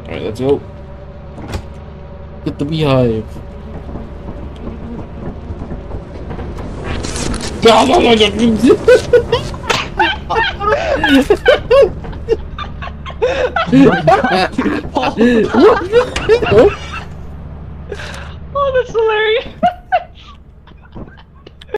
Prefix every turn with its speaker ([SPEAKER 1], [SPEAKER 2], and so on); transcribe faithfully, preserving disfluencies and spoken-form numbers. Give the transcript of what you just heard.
[SPEAKER 1] Alright, let's go. Get the beehive.
[SPEAKER 2] Oh, that's hilarious.